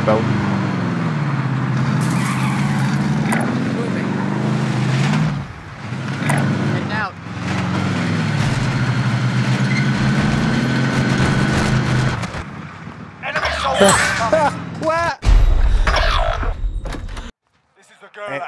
seatbelt. Moving. Heading out. Enemy soldiers coming. What? This is the girl.